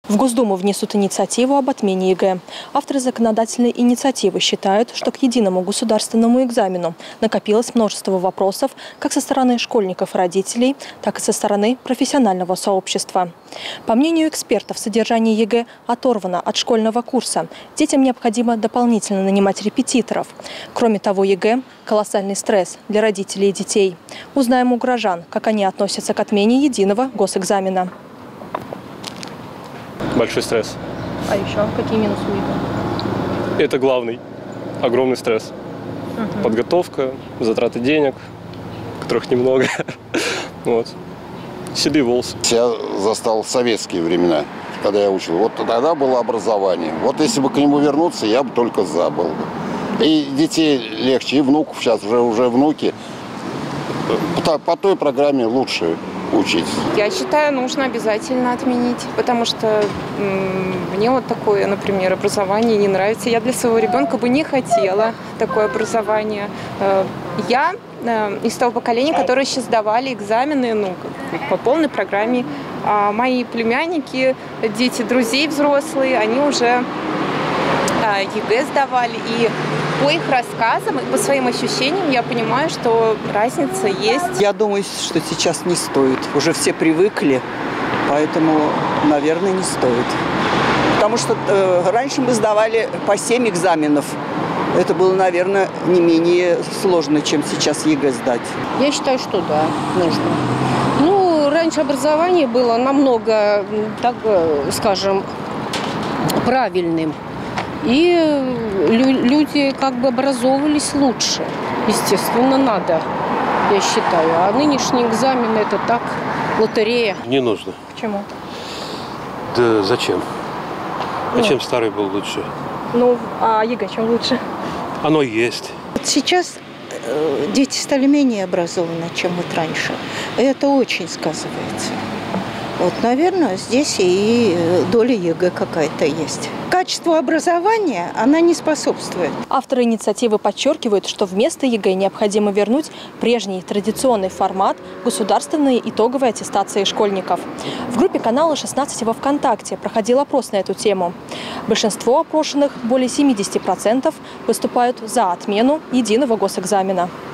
В Госдуму внесут инициативу об отмене ЕГЭ. Авторы законодательной инициативы считают, что к единому государственному экзамену накопилось множество вопросов как со стороны школьников и родителей, так и со стороны профессионального сообщества. По мнению экспертов, содержание ЕГЭ оторвано от школьного курса. Детям необходимо дополнительно нанимать репетиторов. Кроме того, ЕГЭ – колоссальный стресс для родителей и детей. Узнаем у горожан, как они относятся к отмене единого госэкзамена. Большой стресс. А еще какие минусы у ЕГЭ? Это главный. Огромный стресс. Подготовка, затраты денег, которых немного. Вот. Седые волосы. Я застал советские времена, когда я учил. Вот тогда было образование. Вот если бы к нему вернуться, я бы только за был бы. И детей легче, и внуков сейчас уже внуки. По той программе лучше учить. Я считаю, нужно обязательно отменить, потому что мне вот такое, например, образование не нравится. Я для своего ребенка бы не хотела такое образование. Я из того поколения, которые еще сдавали экзамены по полной программе. А мои племянники, дети друзей взрослые, они уже ЕГЭ сдавали. И по их рассказам и по своим ощущениям я понимаю, что разница есть. Я думаю, что сейчас не стоит. Уже все привыкли, поэтому, наверное, не стоит. Потому что раньше мы сдавали по 7 экзаменов. Это было, наверное, не менее сложно, чем сейчас ЕГЭ сдать. Я считаю, что да, нужно. Раньше образование было намного, так скажем, правильным. И люди как бы образовывались лучше. Естественно, надо, я считаю. А нынешний экзамен – это так, лотерея. Не нужно. Почему? Да зачем? Зачем старый был лучше? А ЕГЭ чем лучше? Оно есть. Сейчас дети стали менее образованы, чем вот раньше. И это очень сказывается. Вот, наверное, здесь и доля ЕГЭ какая-то есть. Качеству образования она не способствует. Авторы инициативы подчеркивают, что вместо ЕГЭ необходимо вернуть прежний традиционный формат государственной итоговой аттестации школьников. В группе канала 16 во ВКонтакте проходил опрос на эту тему. Большинство опрошенных, более 70%, выступают за отмену единого госэкзамена.